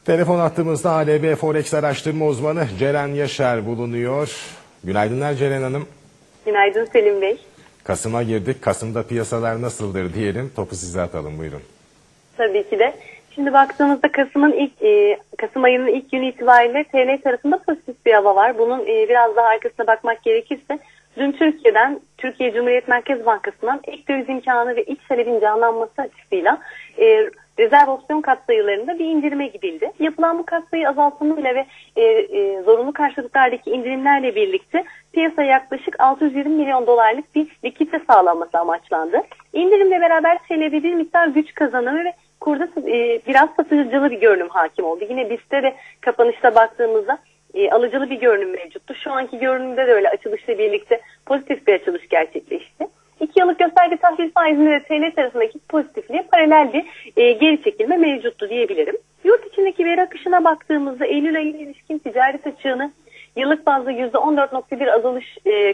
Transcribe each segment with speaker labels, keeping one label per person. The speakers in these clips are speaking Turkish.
Speaker 1: Telefon attığımızda ALB Forex araştırma uzmanı Ceren Yaşar bulunuyor. Günaydınlar Ceren Hanım.
Speaker 2: Günaydın Selim Bey.
Speaker 1: Kasım'a girdik. Kasım'da piyasalar nasıldır diyelim. Topu size atalım, buyurun.
Speaker 2: Tabii ki de. Şimdi baktığımızda Kasım ayının ilk günü itibariyle TL tarafında pozitif bir hava var. Bunun biraz daha arkasına bakmak gerekirse dün Türkiye Cumhuriyet Merkez Bankası'ndan ek döviz imkanı ve iç talebin canlanması açısıyla rezerv opsiyon katsayılarında bir indirime gidildi. Yapılan bu katsayı azaltımıyla ve zorunlu karşılıklardaki indirimlerle birlikte piyasaya yaklaşık 620 milyon dolarlık bir likidite sağlanması amaçlandı. İndirimle beraber TL'de bir miktar güç kazanımı ve kurda biraz satıcılı bir görünüm hakim oldu. Yine BIST'te de kapanışta baktığımızda alıcılı bir görünüm mevcuttu. Şu anki görünümde de öyle açılışla birlikte pozitif bir açılış gerçekleşti. 2 yıllık gösterge tahvil faizinde de TL tarafındaki pozitifliğe paralel bir geri çekilme mevcuttu diyebilirim. Yurt içindeki veri akışına baktığımızda Eylül ayına ilişkin ticaret açığını yıllık bazda %14.1 azalış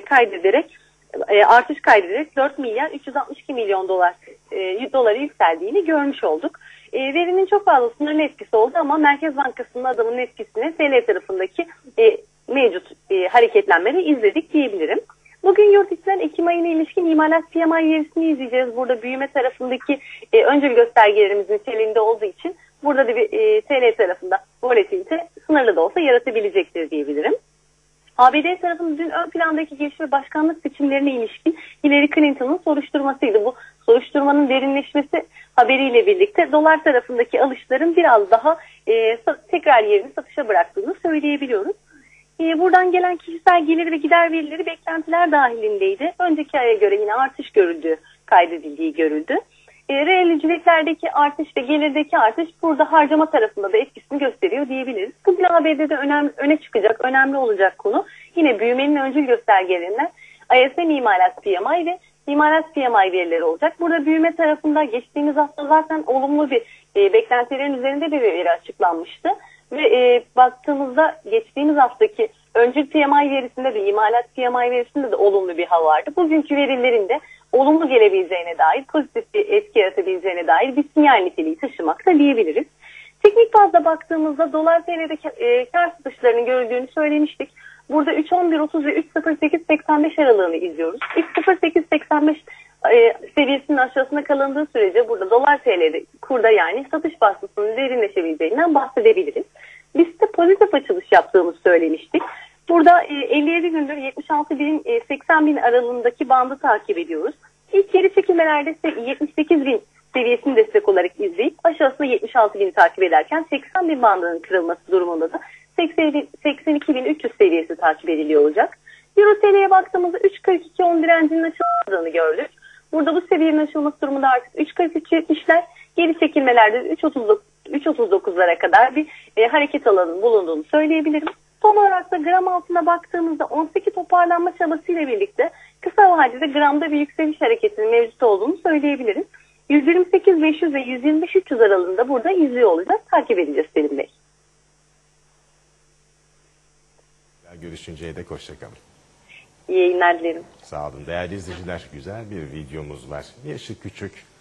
Speaker 2: artış kaydederek 4 milyar 362 milyon doları yükseldiğini görmüş olduk. Verinin çok fazla sınırlı etkisi oldu ama Merkez Bankası'nın adımının etkisini TL tarafındaki mevcut hareketlenmeleri izledik diyebilirim. Bugün yurt içinden Ekim ayına ilişkin imalat PMI verisini izleyeceğiz. Burada büyüme tarafındaki öncül göstergelerimizin niteliğinde olduğu için burada da bir TL tarafında volatilite sınırlı da olsa yaratabilecektir diyebilirim. ABD tarafında dün ön plandaki gelişme başkanlık seçimlerine ilişkin Hillary Clinton'ın soruşturmasıydı. Bu soruşturmanın derinleşmesi haberiyle birlikte dolar tarafındaki alışların biraz daha tekrar yerini satışa bıraktığını söyleyebiliyoruz. Buradan gelen kişisel gelir ve gider verileri beklentiler dahilindeydi. Önceki aya göre yine artış kaydedildiği görüldü. Reel ücretlerdeki artış ve gelirdeki artış burada harcama tarafında da etkisini gösteriyor diyebiliriz. Bugün ABD'de öne çıkacak, önemli olacak konu yine büyümenin öncül göstergelerinden ISM imalat PMI ve imalat PMI verileri olacak. Burada büyüme tarafında geçtiğimiz hafta zaten olumlu bir beklentilerin üzerinde bir veri açıklanmıştı. Ve baktığımızda geçtiğimiz haftaki öncül PMI verisinde de imalat PMI verisinde de olumlu bir hava vardı. Bugünkü verilerinde olumlu gelebileceğine dair, pozitif bir etki yaratabileceğine dair bir sinyal niteliği taşımakta diyebiliriz. Teknik bazda baktığımızda dolar TL'de kar satışlarının görüldüğünü söylemiştik. Burada 3.11.30 ve 3.08.85 aralığını izliyoruz. 3.08.85 seviyesinin aşağısına kalındığı sürece burada dolar TL'de kurda yani satış baskısının derinleşebileceğinden bahsedebiliriz. Biz de pozitif açılış yaptığımızı söylemiştik. Burada 57 gündür 76.000-80.000 aralığındaki bandı takip ediyoruz. İlk geri çekilmelerde 78.000 seviyesini destek olarak izleyip aşağısında 76.000'i takip ederken 80.000 bandının kırılması durumunda da 82.300 seviyesi takip ediliyor olacak. Euro TL'ye baktığımızda 3.42.10 direncinin aşıldığını gördük. Burada bu seviyenin aşılması durumunda artık 3.43.70'ler, geri çekilmelerde 3.39'lara kadar bir hareket alanının bulunduğunu söyleyebilirim. Son olarak da gram altına baktığımızda 18 toparlanma çabasıyla birlikte kısa vadede gramda bir yükseliş hareketinin mevcut olduğunu söyleyebiliriz. 128.500 ve 125.300 aralığında burada izliyor olacağız. Takip edeceğiz Selim Bey.
Speaker 1: Görüşünceye dek hoşçakalın.
Speaker 2: İyi yayınlar dilerim.
Speaker 1: Sağ olun. Değerli izleyiciler, güzel bir videomuz var. Yaşı küçük,